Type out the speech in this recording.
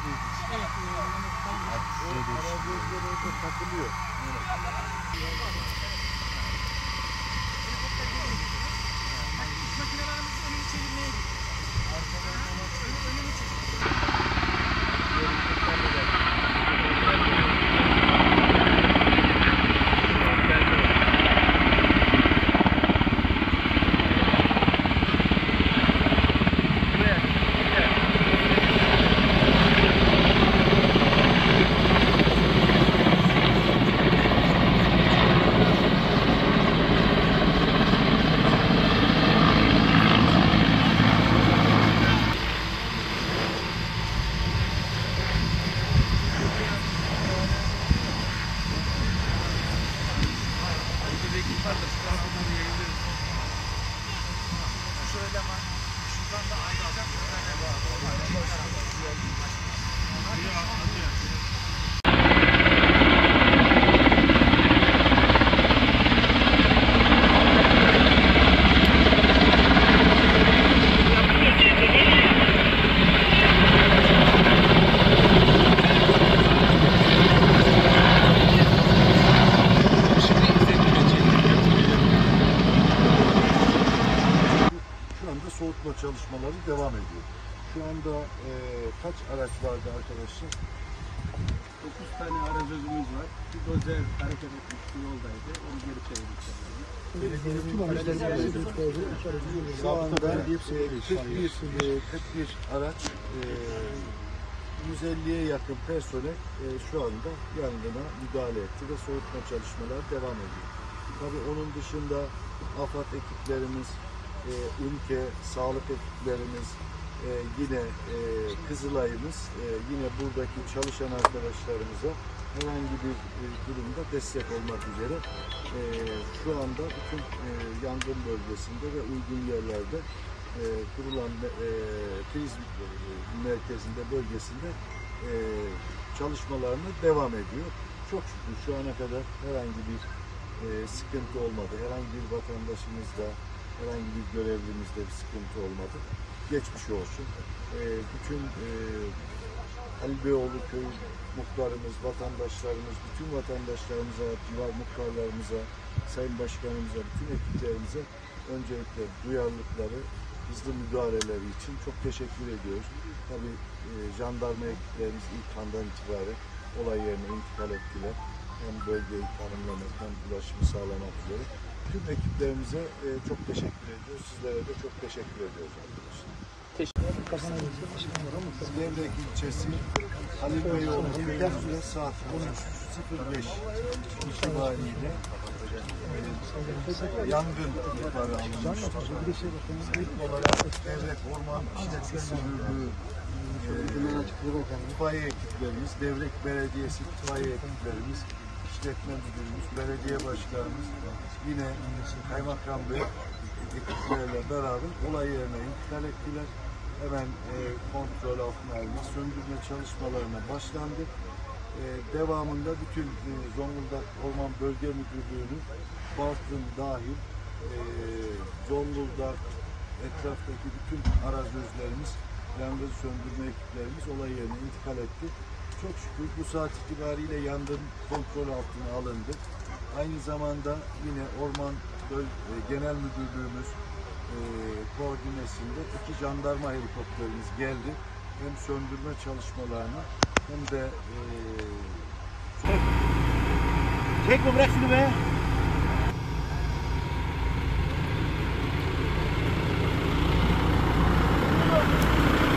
Evet. Arabözler orada takılıyor. Makinelerimiz önünü çevirmeye gidiyor. Önünü çevirmeye. Şöyle var. Şuradan da ayrılacak. Soğutma çalışmaları devam ediyor. Şu anda kaç araç vardı arkadaşlar? 9 tane aracımız var. Bir dozer hareket etmişti, yoldaydı. Onu geri çevirdik. Şu anda 41 araç, 150'ye yakın personel şu anda yangına müdahale etti ve soğutma çalışmaları devam ediyor. Tabii onun dışında AFAD ekiplerimiz, ülke, sağlık ekiplerimiz, yine Kızılay'ımız, yine buradaki çalışan arkadaşlarımıza herhangi bir durumda destek olmak üzere şu anda bütün yangın bölgesinde ve uygun yerlerde kurulan kriz merkezinde, bölgesinde çalışmalarına devam ediyor. Çok şükür şu ana kadar herhangi bir sıkıntı olmadı. Herhangi bir vatandaşımızda, herhangi bir görevlimizde bir sıkıntı olmadı. Geçmiş olsun. Bütün Ali Beyoğlu köy muhtarımız, vatandaşlarımız, bütün vatandaşlarımıza, civar muhtarlarımıza, sayın başkanımıza, bütün ekiplerimize öncelikle duyarlılıkları, hızlı müdahaleleri için çok teşekkür ediyoruz. Tabii jandarma ekiplerimiz ilk andan itibaren olay yerine intikal ettiler. Hem bölgeyi tanımlamak hem ulaşımı sağlamak üzere. Tüm ekiplerimize çok teşekkür ediyoruz. Sizlere de çok teşekkür ediyoruz arkadaşlar. Devrek ilçesi Halil Beyoğlu köyünde saat 13.05 itibariyle yangın ihbarı alınmıştır. İlk olarak Devrek Orman İşletmesi Müdürlüğü itfaiye ekiplerimiz, Devrek Belediyesi itfaiye ekiplerimiz, İşletme Müdürümüz, belediye başkanımız, yine Kaymakam Bey ekiplerle beraber olay yerine intikal ettiler. Hemen kontrol altına alındı. Söndürme çalışmalarına başlandı. Devamında bütün Zonguldak Orman Bölge Müdürlüğü'nün Bartın dahil Zonguldak etraftaki bütün arazözlerimiz, yangın söndürme ekiplerimiz olay yerine intikal etti. Çok şükür bu saat itibariyle yangın kontrol altına alındı. Aynı zamanda yine Orman Genel Müdürlüğümüz koordinesinde 2 jandarma helikopterimiz geldi. Hem söndürme çalışmalarına hem de Çekme, bırak şunu be.